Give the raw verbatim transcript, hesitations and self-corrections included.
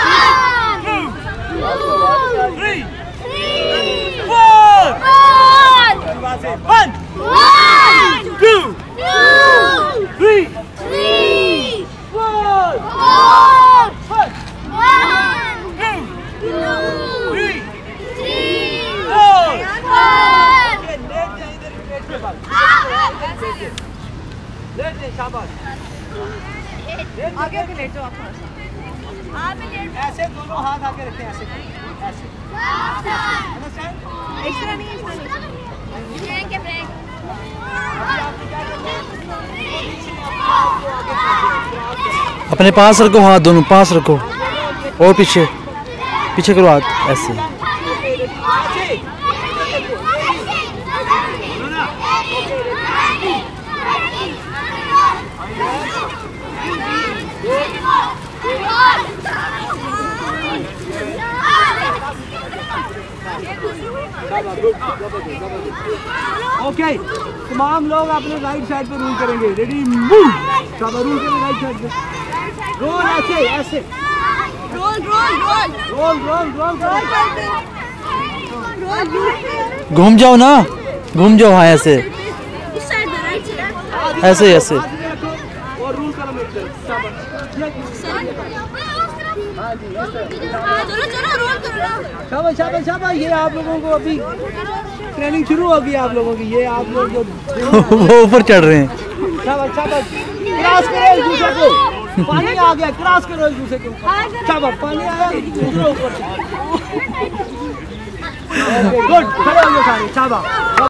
आगे आगे लेट जाओ आप आप लेट ऐसे दोनों हाथ आगे रखें ऐसे ऐसे इस तरह नहीं इस तरह नहीं ब्रेक है ब्रेक अपने पास रखो हाथ दोनों पास रखो और पीछे पीछे करो हाथ ऐसे ओके तमाम लोग अपने राइट साइड पे रूल करेंगे रेडी मूव सब रूल करेंगे राइट साइड पे रोल ऐसे ऐसे roll roll roll roll roll roll roll घूम जाओ ना घूम जाओ हाँ ऐसे इस साइड में राइट साइड ऐसे ऐसे और रूल करो मेरे चलो चलो रोल करो ना शाबाश शाबाश शाबाश ये आप लोगों को अभी ट्रेनिंग शुरू होगी आप लोगों की ये आप लोग जो वो ऊपर चढ़ रहे हैं शाबाश शाबाश क्रॉस करो एक दूसरे को पानी आ गया क्रॉस करो एक दूसरे को शाबाश पानी आया ऊपर गुड खड़े हो गए सारे शाबाश।